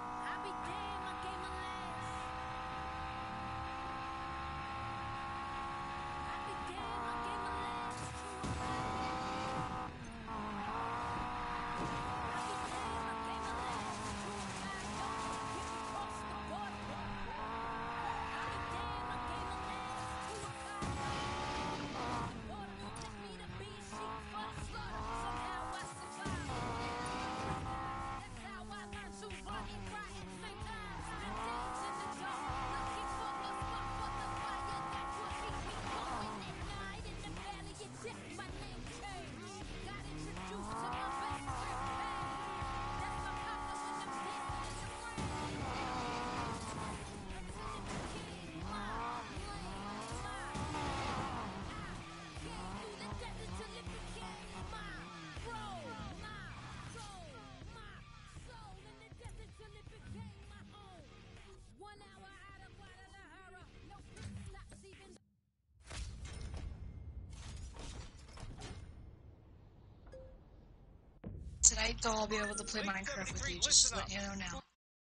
Tonight, though, I'll be able to play Minecraft with you, just to let you know now.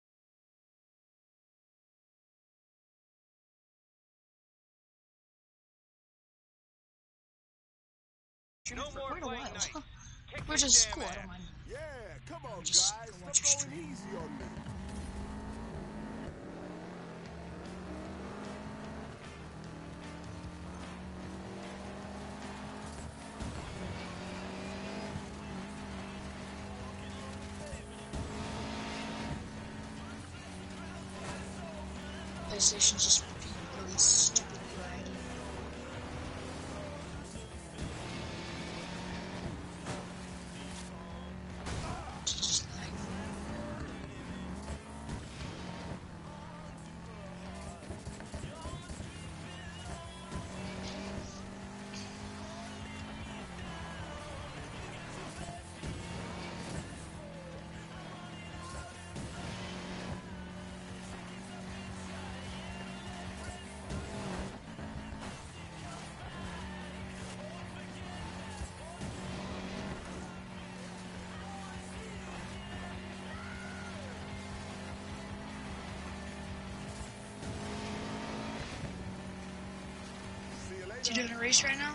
No more Quite a playing while. nice. We're just school, I don't mind. Yeah, come on, Just guys. go watch Stop your going stream. easy on me. PlayStation's just being really stupidly loud. Just lag. You doing a race right now?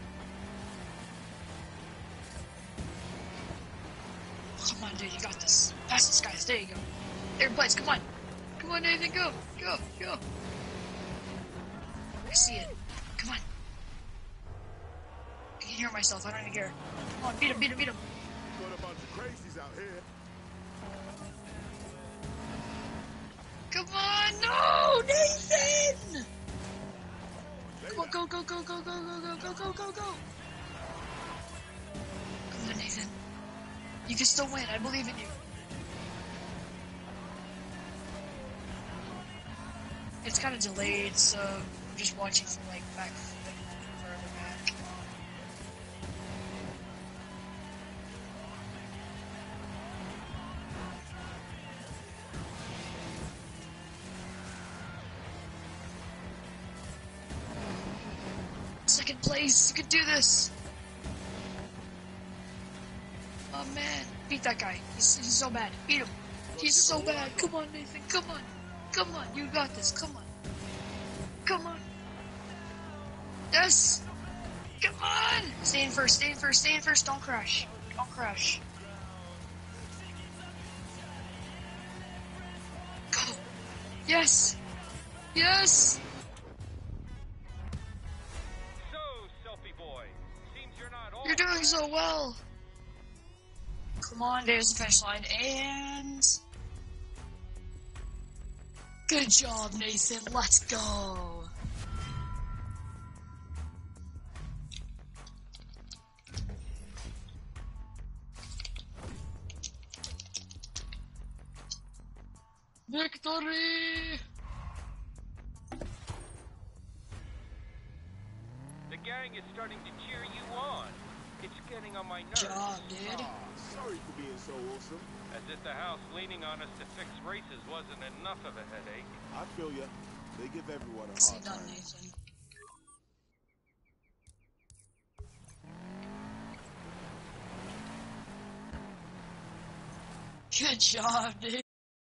Come on, dude, you got this. Pass this, guys. There you go. There, Blitz, come on. Come on, Nathan, go. Go, go. I see it. Come on. I can hear myself. I don't even care. Come on, beat him, beat him, beat him. Got a bunch of crazies out here. Come on, no, Nathan! Come on, go, go, go, go, go, go, go, go, go, go, go. Come on, Nathan. You can still win. I believe in you. It's kind of delayed, so I'm just watching from like back, like further back. Second place, you can do this. Oh man, beat that guy. He's, he's so bad. Beat him. He's so bad. Come on, Nathan. Come on. Come on. You got this. Come on. Come on. Yes. Come on. Stay in first. Stay in first. Stay in first. Don't crash. Don't crash. Go. Yes. Yes. So, selfie boy, seems you're not all You're doing so well. Come on, there's the finish line, and... Good job, Nathan. Let's go. Victory! The gang is starting to cheer you on. It's getting on my nerves. Good job, dude. Ah, sorry for being so awesome. As if the house leaning on us to fix races wasn't enough of a headache. I feel ya. They give everyone a Nicely hard done, time. Nathan. Good job, dude.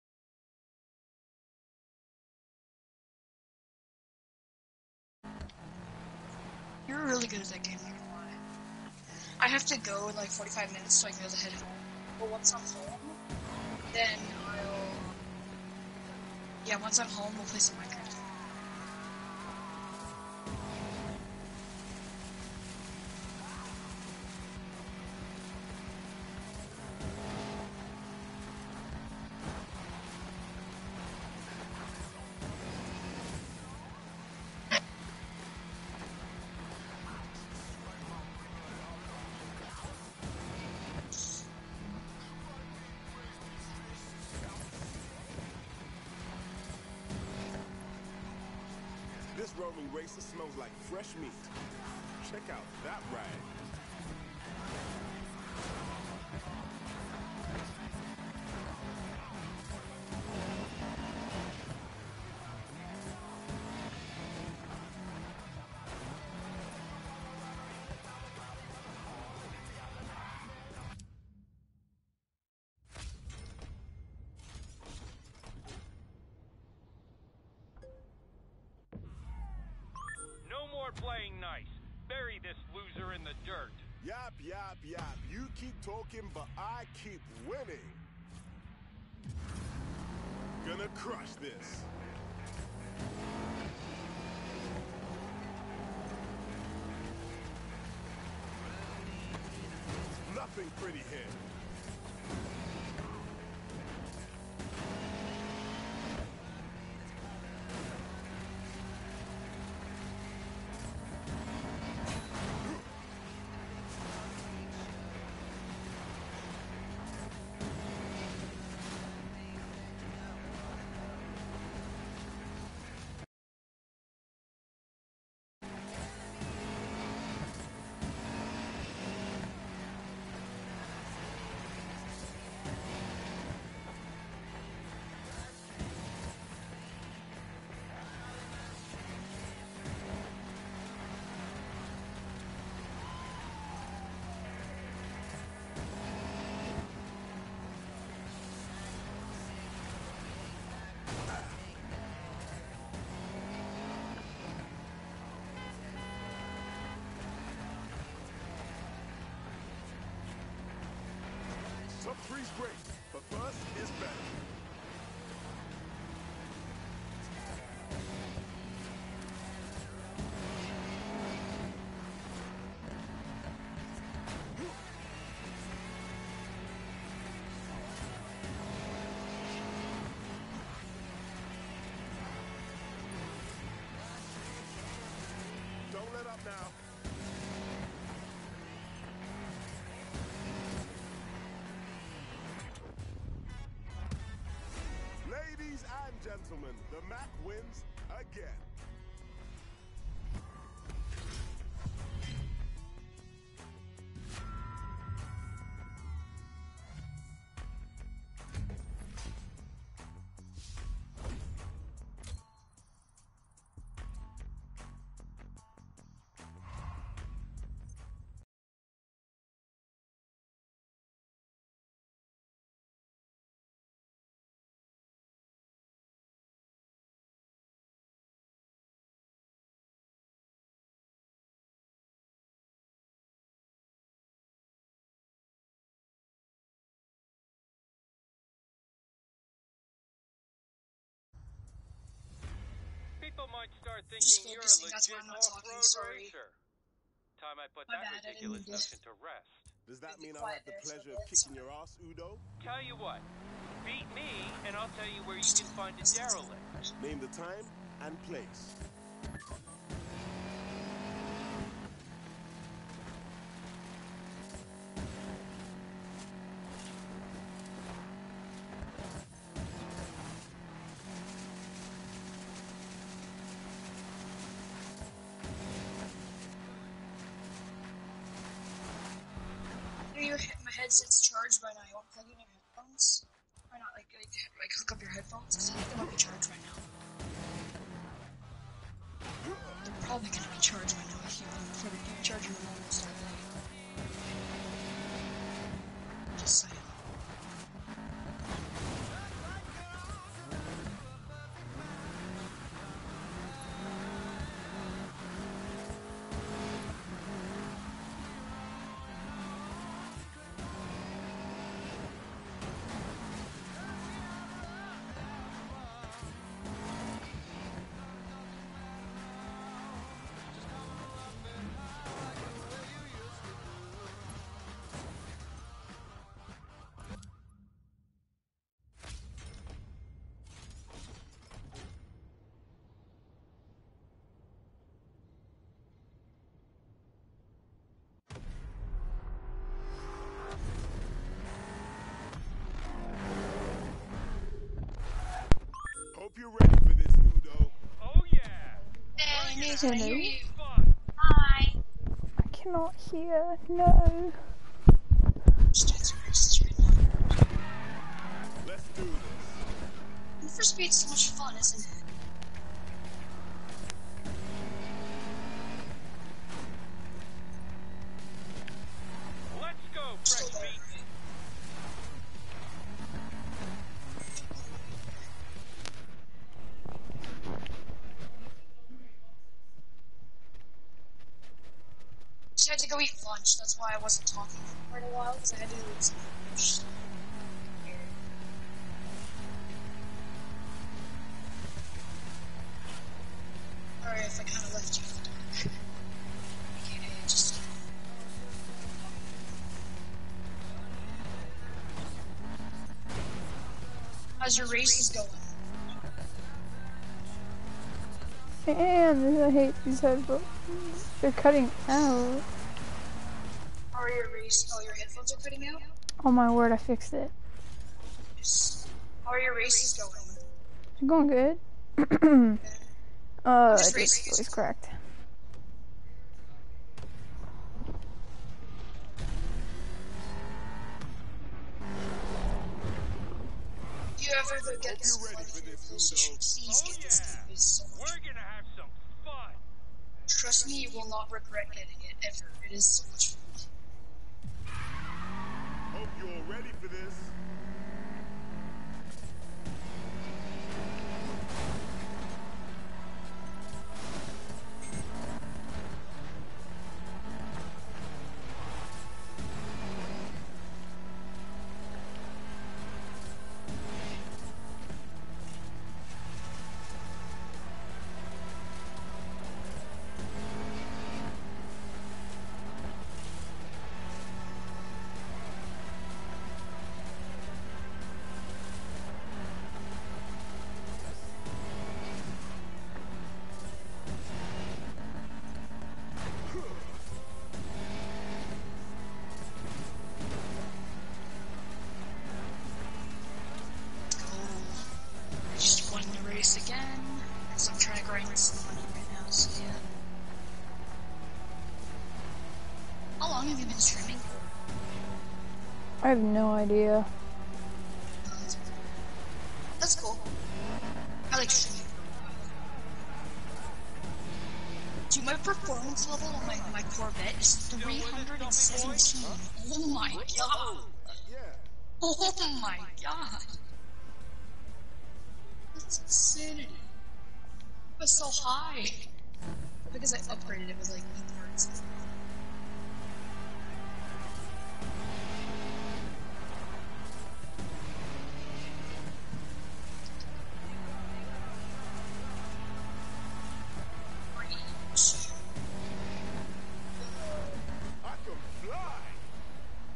You're really good at that game, not gonna lie. I have to go in like forty-five minutes so I can be able to head home. But once I'm home, then I'll... Yeah, once I'm home, we'll play some Minecraft. This Roman racer smells like fresh meat. Check out that rag. Playing nice. Bury this loser in the dirt. Yap, yap, yap. You keep talking, but I keep winning. Gonna crush this. Nothing pretty here. Top three's great, but first is better. Don't let up now. Ladies and gentlemen, the Mac wins again. People might start Just thinking you're a focusing, that's why legit I'm not talking, off-road sorry. racer. Time I put My that bad, I didn't ridiculous mean to. notion to rest. Does that mean I'll have the pleasure of kicking your ass, Udo? Tell you what, beat me, and I'll tell you where you can find a derelict. Name the time and place. Your, my headset's charged by now. You want to plug in your headphones? Why not, like, like, like hook up your headphones? Because I think they might be charged right now. They're probably going to be charged right now if you plug it in. Charge your phone and start playing. Just saying. Hope you're ready for this, Udo. Oh yeah! Hey, Nathan, I hear you. Hi. I cannot hear. No. Let's do this. Need for Speed's so much fun, isn't it? Let's go, Fresh Meat! I had to go eat lunch, that's why I wasn't talking for quite a while, because I had to go eat some lunch. Sorry if I kind of left you in the dark. Okay, just... How's your races going? And I hate these headphones. They're cutting out. How are your race? Oh, your headphones are cutting out? Oh my word, I fixed it. How are your races going? They're going good. Okay. uh, Just this racing. voice cracked. Do you ever go get this flooded vehicles? You should please get this thing. It's so much We're gonna have some fun! Trust me, you will not regret getting it, ever. It is so much fun. Hope you're all ready for this. Again, so I'm trying to grind some money right now, so yeah. How long have you been streaming for? I have no idea. Oh, that's, that's cool. I like streaming for a while. Dude, my performance level on my, my Corvette is three hundred seventeen. Oh my god! Oh my god! That's insanity. It was so high. Because I upgraded it with like new parts. I can fly.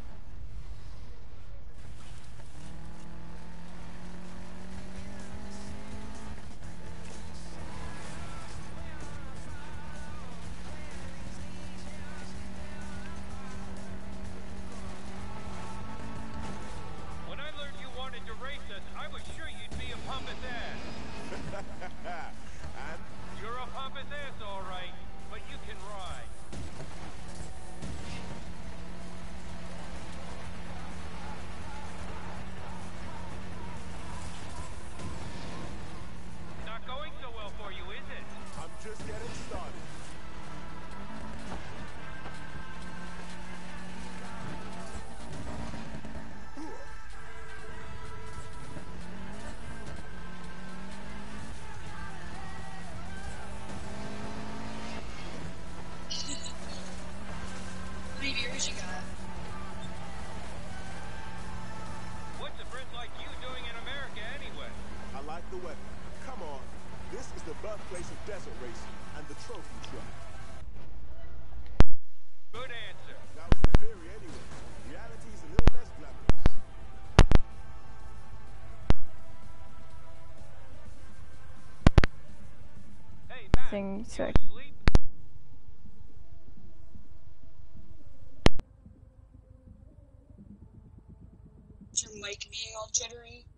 all right, but you can ride. Not going so well for you, is it? I'm just getting started. How many viewers you got? What's a Brit like you doing in America anyway? I like the weather. Come on. This is the birthplace of desert racing and the trophy truck. Good answer. That was the theory anyway. Reality's a little less glamorous. Hey, Matt, Thing you sick. asleep? Is your mic being all jittery?